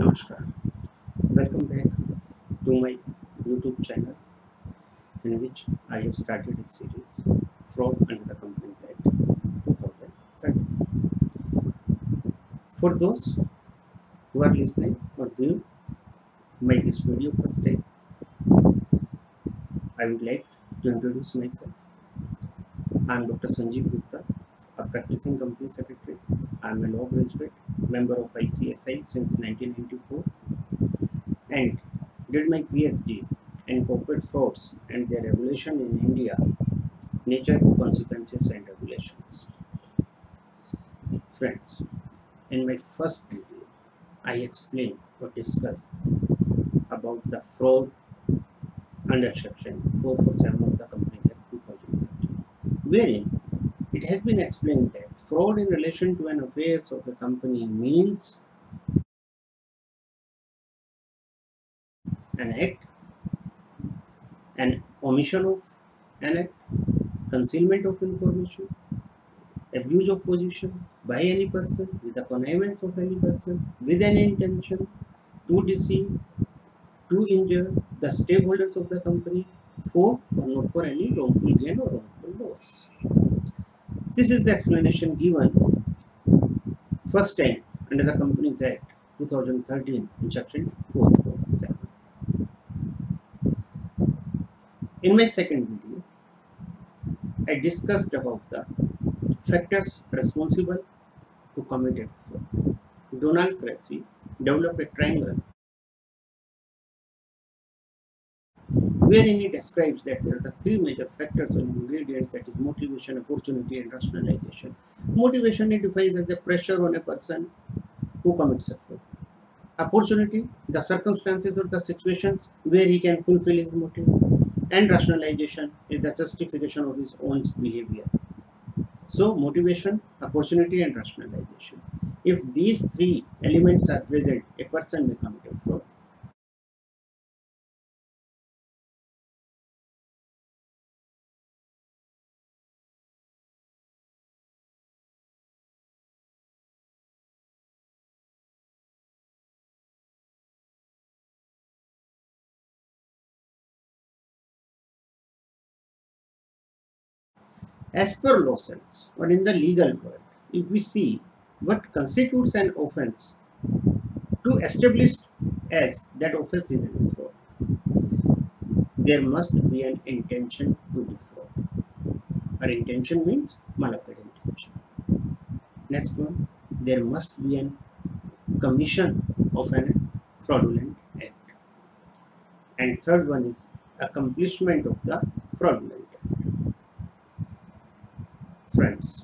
Namaskar. Welcome back to my YouTube channel in which I have started a series Fraud under the Companies Act 2013. For those who are listening or viewing my this video first time, I would like to introduce myself. I am Dr. Sanjeev Gupta, a practicing company secretary. I am a law graduate, member of ICSI since 1994 and did my PhD in corporate frauds and their regulation in India, nature, consequences and regulations. Friends, in my first video, I explained or discussed about the fraud under Section 447 of the Companies Act 2013, wherein it has been explained that fraud in relation to an affairs of a company means an act, an omission of an act, concealment of information, abuse of position by any person, with the connivance of any person, with an intention to deceive, to injure the stakeholders of the company for or not for any wrongful gain or wrongful loss. This is the explanation given first time under the Companies Act 2013 in Section 447. In my second video, I discussed about the factors responsible to commit a fraud. Donald Tracy developed a triangle wherein he describes that there are the three major factors or ingredients, that is motivation, opportunity and rationalization. Motivation it defines as the pressure on a person who commits a fraud. Opportunity, the circumstances or the situations where he can fulfill his motive. And rationalization is the justification of his own behavior. So motivation, opportunity and rationalization. If these three elements are present, a person may commit a fraud. As per law sense or in the legal world, if we see what constitutes an offense to establish as that offense is a fraud, there must be an intention to defraud. Our intention means malafide intention. Next one, there must be an commission of an fraudulent act. And third one is accomplishment of the fraudulent act. Friends,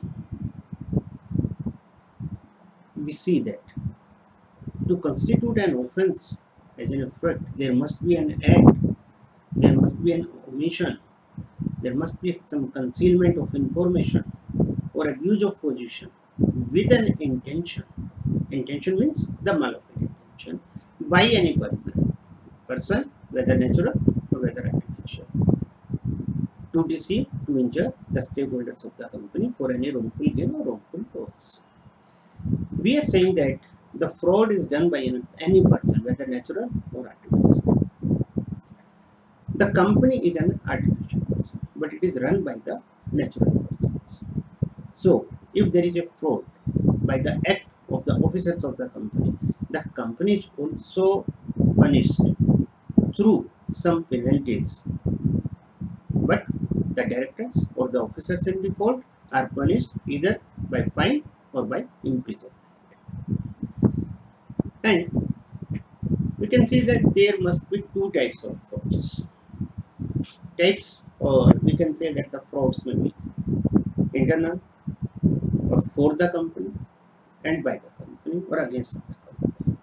we see that to constitute an offense as an effect, there must be an act, there must be an omission, there must be some concealment of information or abuse of position with an intention. Intention means the malafide intention by any person, whether natural or whether artificial, to deceive, to injure the stakeholders of the company for any wrongful gain or wrongful loss. We are saying that the fraud is done by any person, whether natural or artificial. The company is an artificial person, but it is run by the natural persons. So, if there is a fraud by the act of the officers of the company is also punished through some penalties, but the directors or the officers in default are punished either by fine or by imprisonment. And we can see that there must be two types of frauds. Or we can say that the frauds may be internal or for the company and by the company or against the company.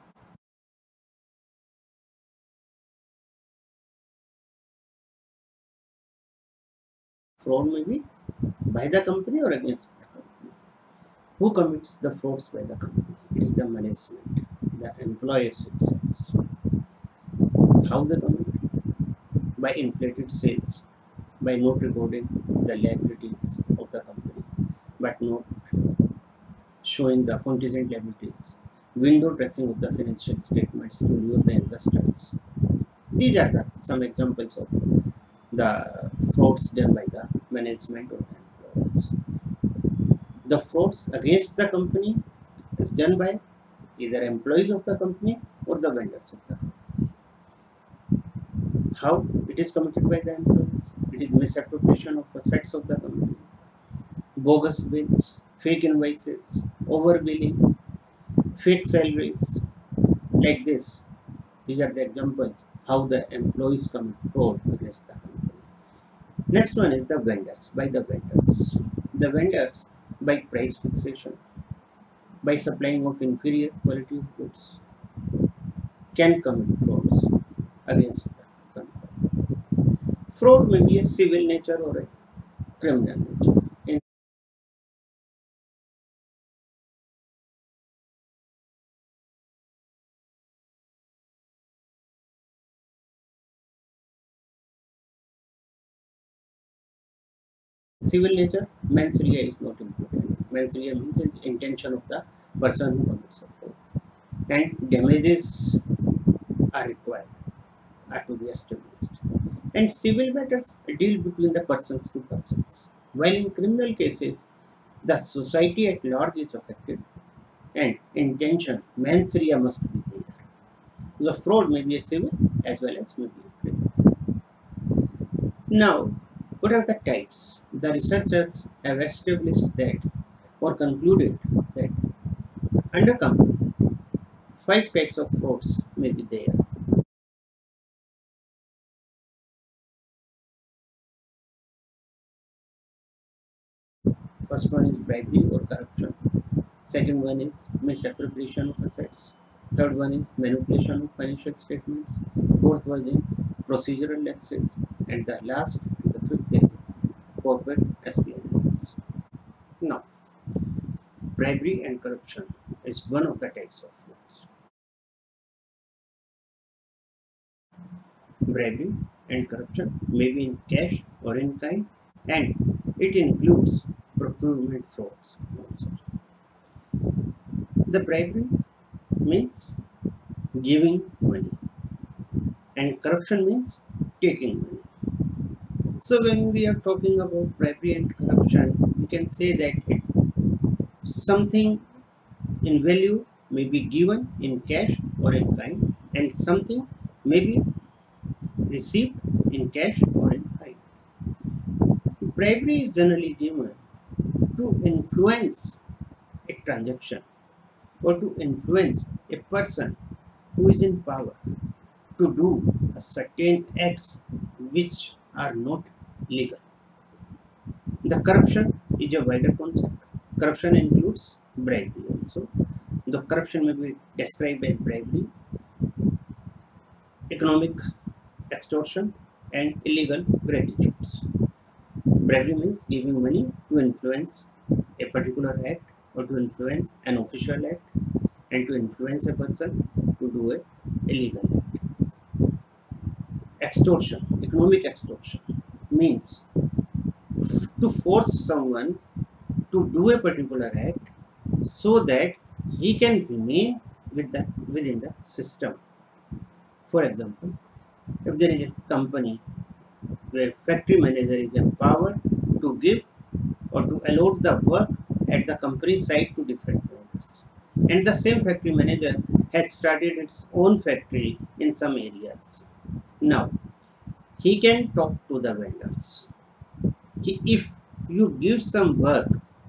Fraud may be by the company or against the company. Who commits the frauds by the company? It is the management, the employers themselves. How they commit? By inflated sales, by not recording the liabilities of the company, but not showing the contingent liabilities, window dressing of the financial statements to lure the investors. These are the some examples of the frauds done by the management or the employers. The frauds against the company is done by either employees of the company or the vendors of the company. How it is committed by the employees? It is misappropriation of assets of the company, bogus bills, fake invoices, overbilling, fake salaries, like this. These are the examples how the employees commit fraud against the company. Next one is the vendors, by the vendors. The vendors by price fixation, by supplying of inferior quality of goods, can commit frauds against the company. Fraud may be a civil nature or a criminal nature. In civil nature, mens rea is not important. Mens rea means the intention of the person who commits a fraud, and damages are required, are to be established. And civil matters deal between the persons to persons. While in criminal cases, the society at large is affected, and intention, mens rea must be there. The fraud may be a civil as well as may be a criminal. Now, what are the types? The researchers have established that or concluded that under company, five types of frauds may be there. First one is bribery or corruption. Second one is misappropriation of assets. Third one is manipulation of financial statements. Fourth one is procedural lapses. And the last, the fifth is corporate espionage. Now, bribery and corruption is one of the types of frauds. Bribery and corruption may be in cash or in kind, and it includes procurement frauds also. The bribery means giving money, and corruption means taking money. So when we are talking about bribery and corruption, we can say that something in value may be given in cash or in kind, and something may be received in cash or in kind. Bribery is generally given to influence a transaction or to influence a person who is in power to do a certain acts which are not legal. The corruption is a wider concept. Corruption includes bribery also. The corruption may be described as bribery, economic extortion, and illegal gratuities. Bribery means giving money to influence a particular act or to influence an official act and to influence a person to do a illegal act. Extortion, economic extortion, means to force someone to do a particular act so that he can remain within the system. For example, if there is a company where factory manager is empowered to give or to allot the work at the company site to different workers, and the same factory manager has started its own factory in some areas. Now, he can talk to the vendors. If you give some work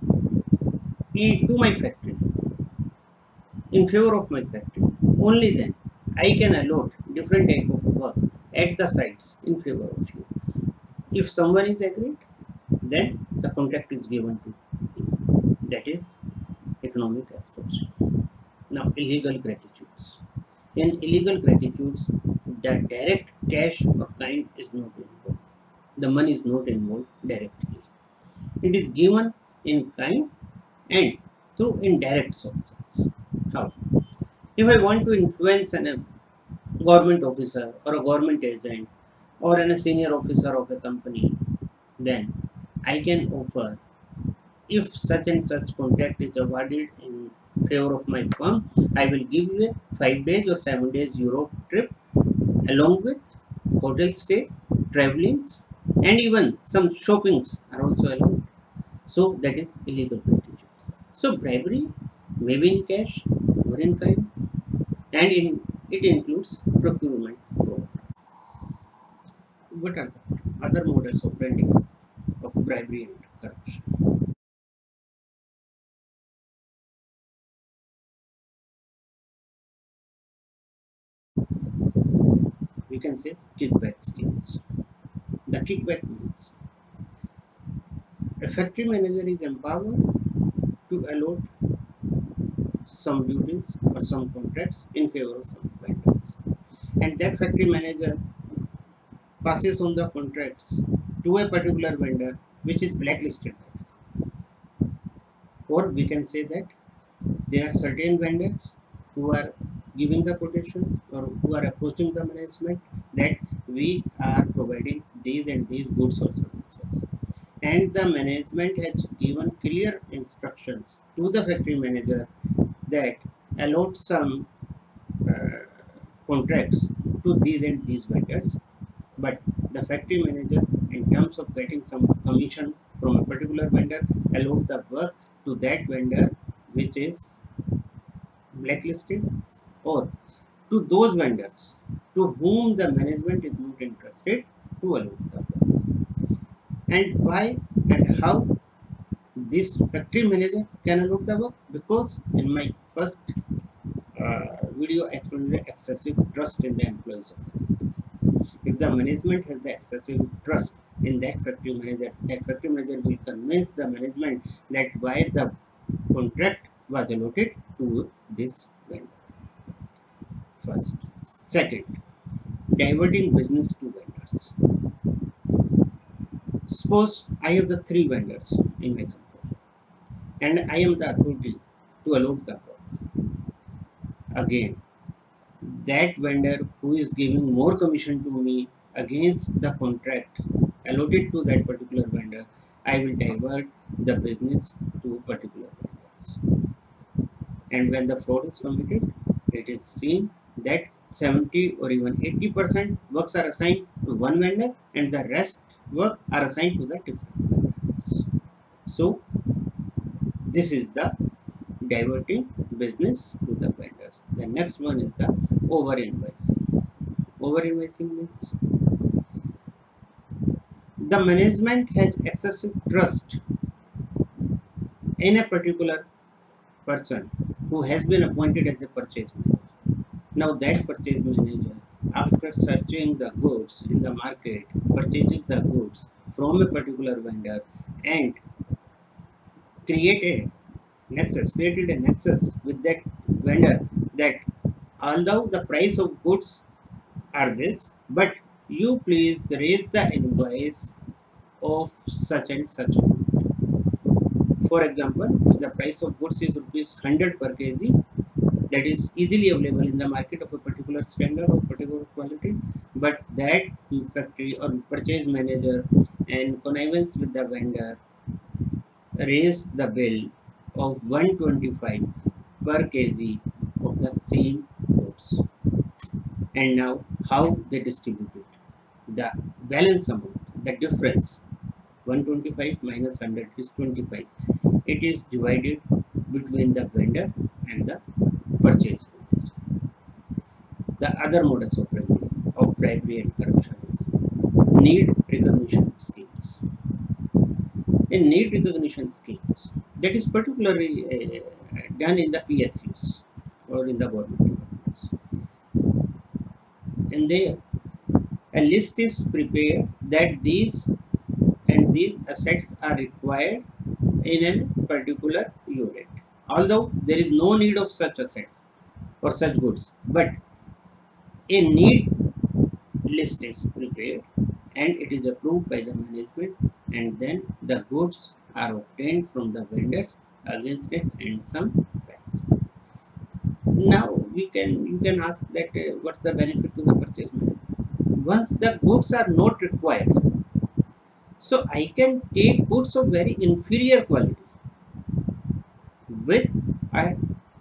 to my factory in favor of my factory, only then I can allot different type of work at the sites in favor of you. If someone is agreed, then the contract is given to him. That is economic extortion. Now, illegal gratitudes. In illegal gratitudes, the direct cash or kind is not involved. The money is not involved directly. It is given in kind and through indirect sources. How? If I want to influence a government officer or a government agent or a senior officer of a company, then I can offer, if such and such contract is awarded in favor of my firm, I will give you a 5 days or 7 days Europe trip along with hotel stay, travelings, and even some shoppings are also allowed. So that is illegal contingent. So bribery may be in cash or in kind, and it includes procurement fraud. What are the other models operandi of bribery and corruption? We can say kickback schemes. The kickback means a factory manager is empowered to allot some duties or some contracts in favor of some vendors. And that factory manager passes on the contracts to a particular vendor which is blacklisted. Or we can say that there are certain vendors who are giving the quotation or who are approaching the management that we are providing these and these goods or services. And the management has given clear instructions to the factory manager that allot some uh, contracts to these and these vendors, but the factory manager, in terms of getting some commission from a particular vendor, allot the work to that vendor which is blacklisted, or to those vendors to whom the management is not interested to allot the work. And why and how this factory manager can allot the work? Because in my first video explains the excessive trust in the employees of the company. If the management has the excessive trust in that factory manager will convince the management that why the contract was allotted to this vendor. First. Second, diverting business to vendors. Suppose I have the three vendors in my company and I am the authority to allot the work. Again, that vendor who is giving more commission to me against the contract allotted to that particular vendor, I will divert the business to particular vendors. And when the fraud is committed, it is seen that 70 or even 80% works are assigned to one vendor and the rest work are assigned to the different vendors. So this is the diverting business to the vendors. The next one is the over invoicing. Over invoicing means the management has excessive trust in a particular person who has been appointed as a purchase manager. Now that purchase manager, after searching the goods in the market, purchases the goods from a particular vendor and created a nexus with that vendor that although the price of goods are this, but you please raise the invoice of such and such amount. For example, if the price of goods is rupees 100 per kg, that is easily available in the market of a particular standard or particular quality, but that factory or purchase manager and connivance with the vendor raised the bill of 125 per kg of the same goods. And now how they distribute it? The balance amount, the difference, 125 minus 100 is 25. It is divided between the vendor and the purchase manager. The other modus operandi of bribery and corruption is need recognition schemes. In need recognition schemes, that is particularly done in the PSUs or in the government departments. And there, a list is prepared that these and these assets are required in a particular unit. Although there is no need of such assets or such goods, but a need list is prepared and it is approved by the management, and then the goods are obtained from the vendors against a handsome price. Now you can ask that what's the benefit to the purchase manager? Once the goods are not required, so I can take goods of very inferior quality with a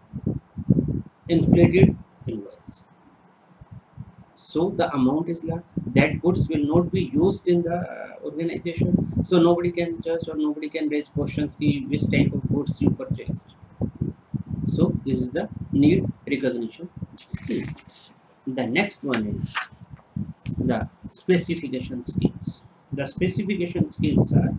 inflated invoice. So the amount is large. That goods will not be used in the organization. So nobody can judge or nobody can raise questions ki which type of goods you purchased. So this is the need recognition scheme. The next one is the specification schemes. The specification schemes are,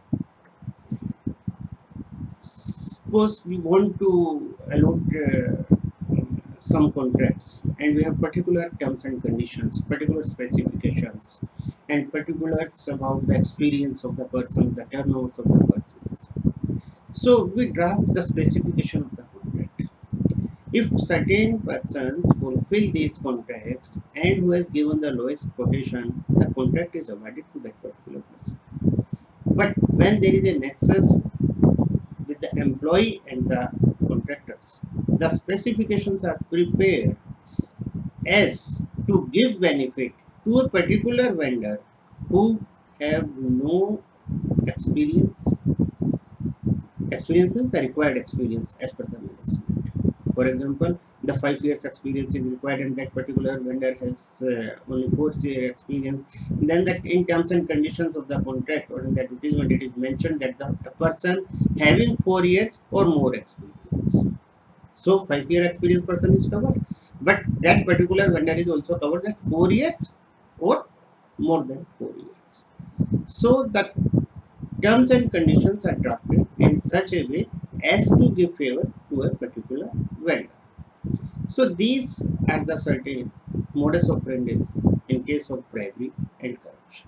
suppose we want to allot some contracts and we have particular terms and conditions, particular specifications, and particulars about the experience of the person, the turnovers of the persons. So we draft the specification of the contract. If certain persons fulfill these contracts and who has given the lowest quotation, the contract is awarded to that particular person. But when there is a nexus with the employee and the contractors, the specifications are prepared as to give benefit to a particular vendor who have no experience. Experience means the required experience as per the management. For example, the 5 years experience is required and that particular vendor has only 4 year experience. Then that in terms and conditions of the contract or in the advertisement it is mentioned that the person having 4 years or more experience. So 5 year experience person is covered, but that particular vendor is also covered that 4 years or more than 4 years. So the terms and conditions are drafted in such a way as to give favor to a particular vendor. So these are the certain modus operandi in case of bribery and corruption.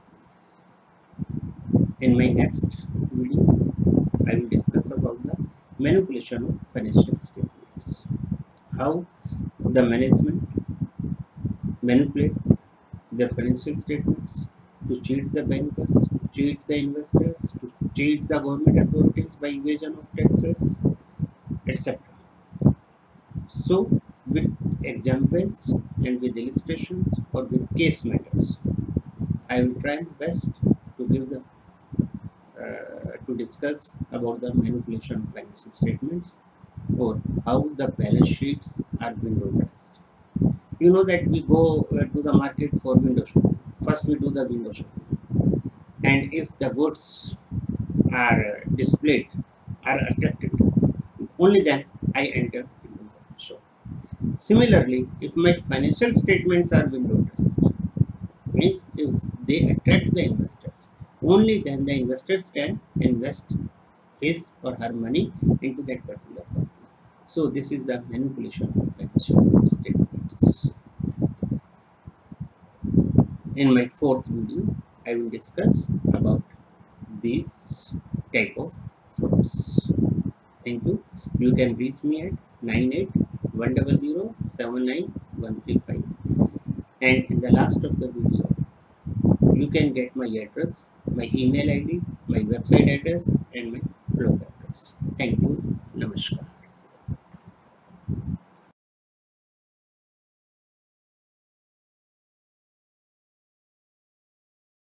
In my next video, I will discuss about the manipulation of financial statements. How the management manipulate their financial statements to cheat the bankers, to cheat the investors, to cheat the government authorities by evasion of taxes, etc. So, with examples and with illustrations or with case matters, I will try my best to give the to discuss about the manipulation of financial statements or how the balance sheets are window dressed. You know that we go to the market for window shopping. First, we do the window shopping, and if the goods are displayed, are attracted, only then I enter into the shop. Similarly, if my financial statements are window dressed, means if they attract the investors, only then the investors can invest his or her money into that particular company. So this is the manipulation of financial statements. In my fourth video, I will discuss about these type of frauds. Thank you. You can reach me at 98-100-79135. And in the last of the video, you can get my address, my email ID, my website address, and my blog address. Thank you. Namaskar.